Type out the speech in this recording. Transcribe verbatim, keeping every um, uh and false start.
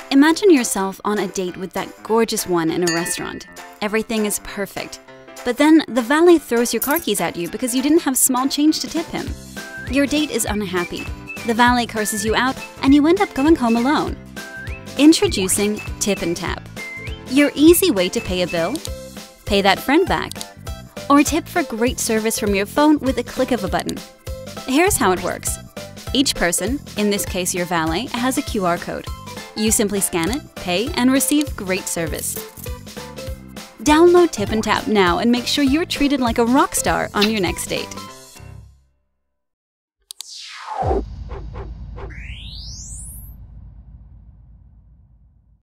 Imagine yourself on a date with that gorgeous one in a restaurant. Everything is perfect. But then the valet throws your car keys at you because you didn't have small change to tip him. Your date is unhappy. The valet curses you out and you end up going home alone. Introducing TipnTap, your easy way to pay a bill, pay that friend back, or tip for great service from your phone with a click of a button. Here's how it works. Each person, in this case your valet, has a Q R code. You simply scan it, pay, and receive great service. Download TipnTap now and make sure you're treated like a rock star on your next date.